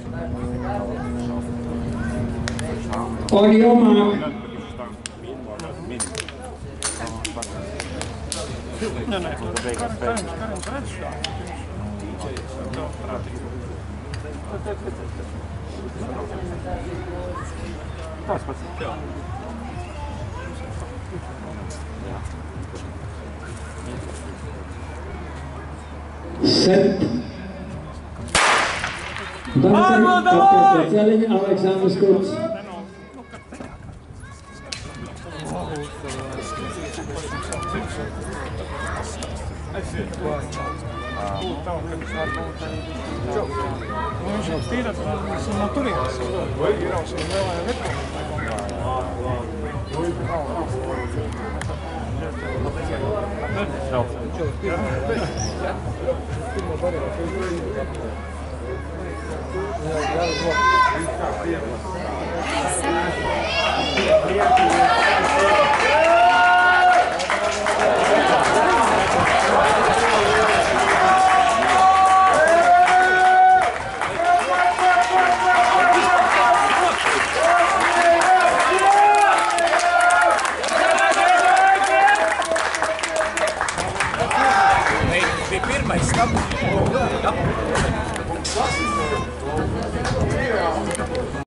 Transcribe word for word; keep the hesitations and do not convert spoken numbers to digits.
Oli oma. Set. Armo, dawaj! Specjalnie Aleksander Skurcz. Može optirat, sam maturiran sam. Igrao sam Vela je rekao. Pirmais skats.